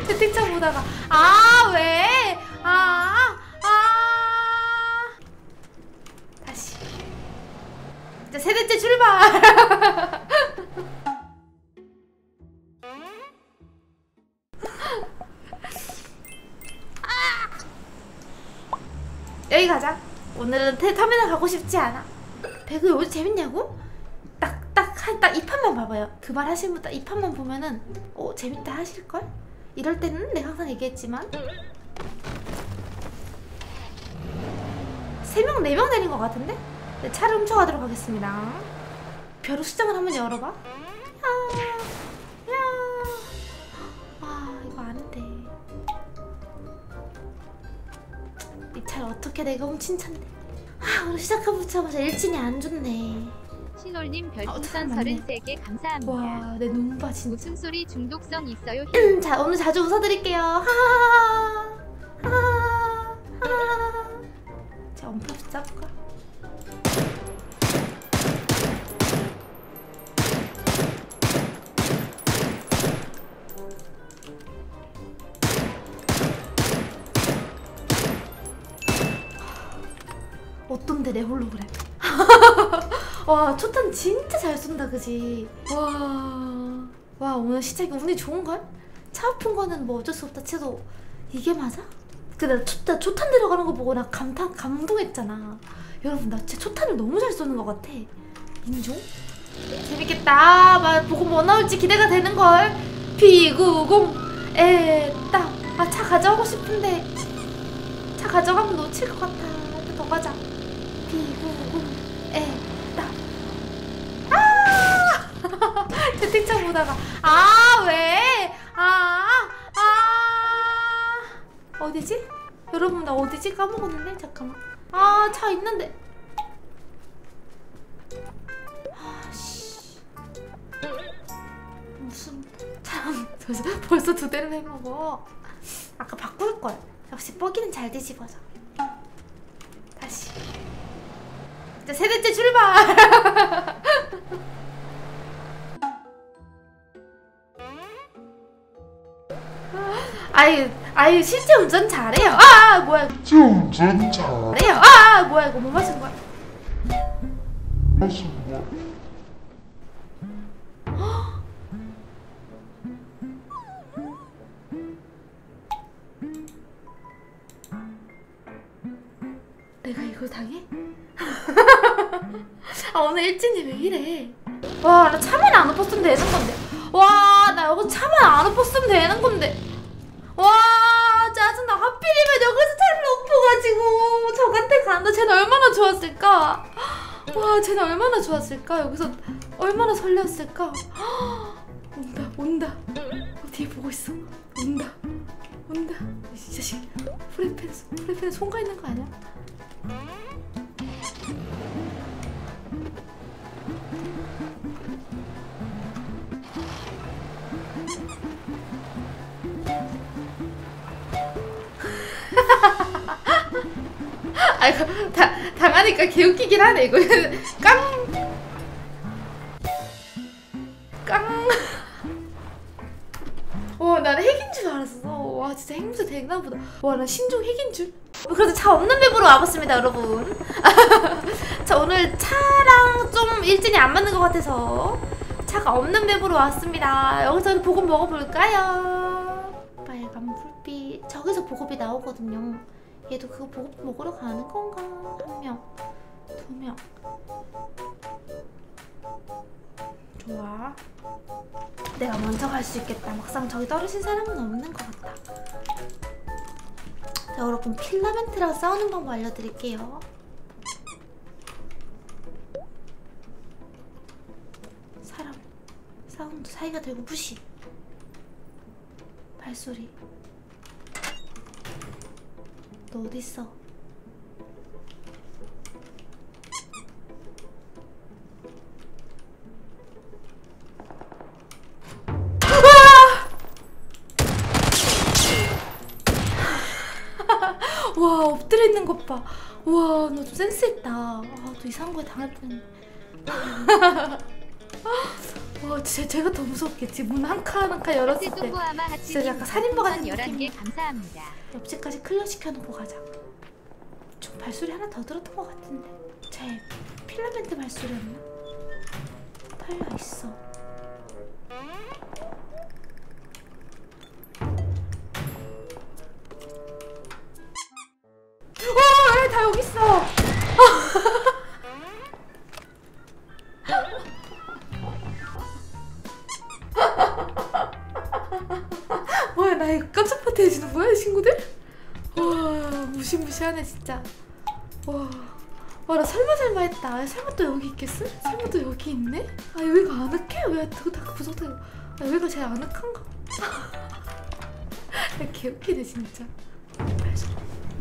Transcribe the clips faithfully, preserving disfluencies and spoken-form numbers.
채팅창 보다가 아 왜? 아 아. 다시. 이제 세 대째 출발. 여기 가자. 오늘은 터미널 가고 싶지 않아. 배그 요즘 재밌냐고? 딱 딱 한 딱 이 판만 봐봐요. 그 말 하시는 분 딱 이 판만 보면은 어 재밌다 하실걸? 이럴 때는 내가 항상 얘기했지만 세 명, 네 명 내린 것 같은데? 네, 차를 훔쳐가도록 하겠습니다. 벼룩 시장을 한번 열어봐. 야, 야. 아 이거 안 돼. 이 차를 어떻게 내가 훔친 차인데. 아 오늘 시작해보자마자 일진이 안 좋네. 신올님 어, 별풍선 참 서른세 개 감사합니다. 와, 내 눈봐 진짜. 웃음소리 중독성 있어요. 자, 오늘 자주 웃어드릴게요. 하하하. 하하하. 하하하. 자, 엄청 짜볼까? 어떤데 내 홀로그램. 와 초탄 진짜 잘 쏜다 그지? 와, 와 오늘 시작이 운이 좋은걸? 차 아픈 거는 뭐 어쩔 수 없다 치도 이게 맞아? 근데 나 초탄 들어가는 거 보고 나 감탄, 감동했잖아. 여러분 나 진짜 초탄을 너무 잘 쏘는 것 같아. 인종? 재밌겠다. 막 보고 뭐 나올지 기대가 되는걸. 비 구십 에따. 아 차 가져가고 싶은데 차 가져가면 놓칠 것 같아. 또 더 가자. 비 구십 에따. 아! 채팅창 보다가 아 왜? 아 아. 어디지? 여러분 나 어디지? 까먹었는데? 잠깐만. 아 차 있는데. 아씨. 무슨 참 벌써 두 대를 해먹어. 아까 바꿀걸. 역시 뻐기는 잘 뒤집어져. 다시. 이제 세 대째 출발. 아유, 아유 실제 운전 잘해요. 아, 뭐야? 실제 운전 잘해요. 잘해요. 아, 뭐야 이거 뭐 마신 거야? 마신 거야? 내가 이걸 당해? 아 오늘 일진이 왜 이래? 와 나 차만 안 엎었으면 되는 건데. 와 나 여기 차만 안 엎었으면 되는 건데. 와 짜증나. 하필이면 여기서 차를 엎어가지고 저한테 간다. 쟤는 얼마나 좋았을까? 와 쟤는 얼마나 좋았을까? 여기서 얼마나 설레었을까? 온다 온다. 어, 뒤에 보고 있어. 온다 온다. 이 자식 프레펜 프레펜에 손가 있는 거 아니야? 아 이거 다, 당하니까 개웃기긴 하네 이거. 깡! 깡! 와 나는 핵인 줄 알았어. 와 진짜 핵무새 되나보다. 와 나 신종 핵인 줄. 그래도 차 없는 맵으로 와봤습니다 여러분. 자 오늘 차랑 좀 일진이 안 맞는 것 같아서 차가 없는 맵으로 왔습니다. 여기서 보급 먹어볼까요? 빨간 불빛. 저기서 보급이 나오거든요. 얘도 그거 보급 먹으러 가는 건가? 한 명, 두 명. 좋아. 내가 먼저 갈 수 있겠다. 막상 저기 떨어진 사람은 없는 것 같다. 자, 여러분 필라멘트랑 싸우는 방법 알려드릴게요. 사람 사운드 사이가 되고 무시. 발소리. 너 어딨어? 와 엎드려 있는 것 봐. 와 너 좀 센스 있다. 아 너 이상한 거에 당할 뻔했네. 와 진짜 제, 제가 더 무섭겠지. 문 한 칸 한 칸 열었을 때 똥구아마 진짜 하트님 약간 살인마 같은 열한 개 느낌이야. 감사합니다. 옆집까지 클리어 시켜놓고 가자. 좀 발소리 하나 더 들었던 것 같은데. 제 필라멘트 발소리였나? 달려있어. 어, 다 여기 있어. 뭐야, 나 이거 깜짝 파티 해주는 거야, 친구들? 와, 무시무시하네 진짜. 와, 와, 나 설마 설마 했다. 설마 또 여기 있겠어? 설마 또 여기 있네? 아, 여기가 아늑해? 왜 그거 다 부서져? 아, 여기가 제일 아늑한가? 야, 개웃기네 진짜. 발소리.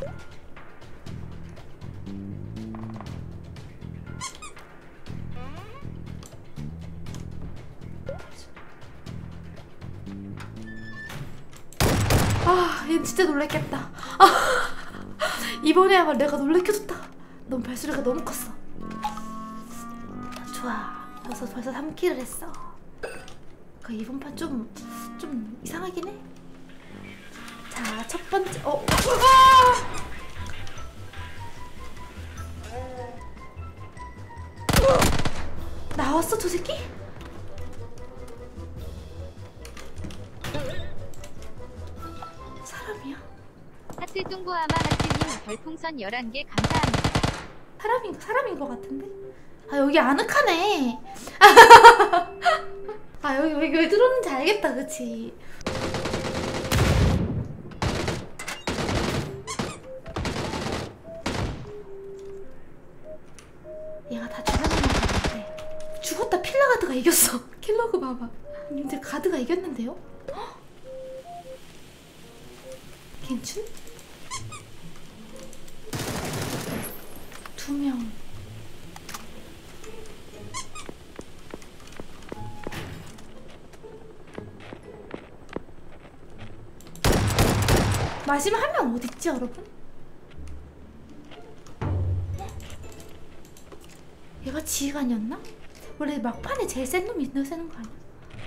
아, 얘 진짜 놀랬겠다. 아, 이번에야말로 내가 놀래켜줬다. 넌 발소리가 너무 컸어. 좋아, 벌써 벌써 삼 킬을 했어. 그 이번 판 좀 좀 이상하긴 해. 자, 첫 번째. 어, 아! 나왔어 저 새끼? 사람이야? 하트 똥구아마 하트님 별풍선 열한 개 감사합니다. 사람인 사람인 것 같은데? 아, 여기 아늑하네. 아, 여기 여기 왜 들어오는지 알겠다, 그치? 얘가 다 죽었는 것 같은데. 죽었다. 필라가드가 이겼어. 킬러그 봐봐. 근데 가드가 이겼는데요? 헉? 괜춘? 두 명. 마지막 한 명 어딨지, 여러분? 얘가 지휘관이었나? 원래 막판에 제일 센 놈이 넣으세는 거 아니야?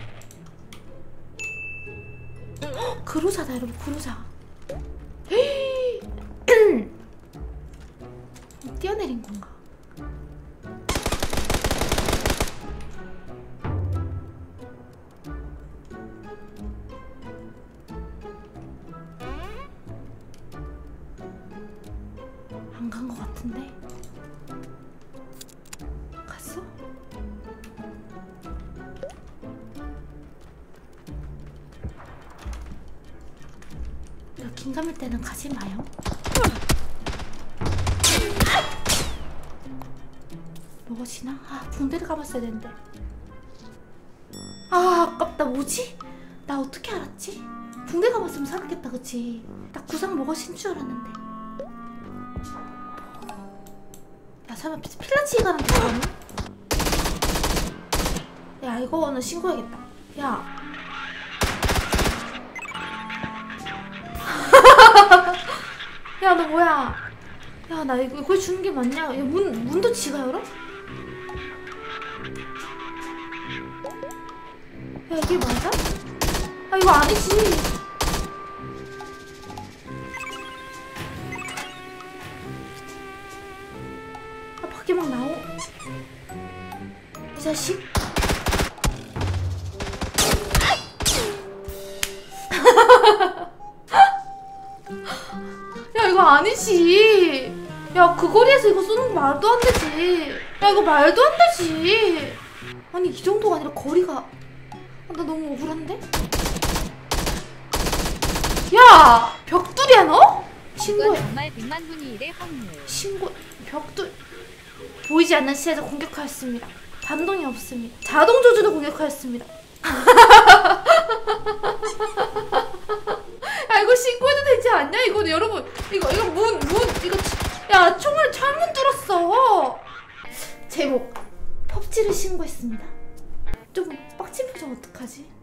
헉, 그루자다 여러분, 그루자. 헤이. 뛰어내린 건가? 안 간 거 같은데? 갔어? 이거 긴감일 때는 가지 마요. 먹어지나? 아, 붕대를 감았어야 되는데. 아, 아깝다. 뭐지? 나 어떻게 알았지? 붕대 감았으면 살았겠다, 그치? 나 구상 먹어진 줄 알았는데. 야, 설마 필라치기 가는 거 아니야? 야, 이거는 신고해야겠다. 야. 야, 너 뭐야? 야, 나 이거 이걸 주는 게 맞냐? 야, 문, 문도 지가 열어? 야, 이게 맞아? 아, 이거 아니지. 아, 밖에 막 나오. 이 자식. 야, 이거 아니지. 야, 그 거리에서 이거 쏘는 거 말도 안 되지. 야, 이거 말도 안 되지. 아니, 이 정도가 아니라 거리가. 아, 나 너무 억울한데? 야! 벽돌이야, 너? 이건 신고해. 정말 백만 분이 일의 확률. 신고. 벽돌. 보이지 않는 시야에서 공격하였습니다. 반동이 없습니다. 자동 조준으로 공격하였습니다. 야, 이거 신고해도 되지 않냐? 이거 여러분, 이거 이거 문 문 이거 야, 총을 창문 뚫었어. 제목: 펍지를 신고했습니다. 좀 빡친 표정 어떡하지?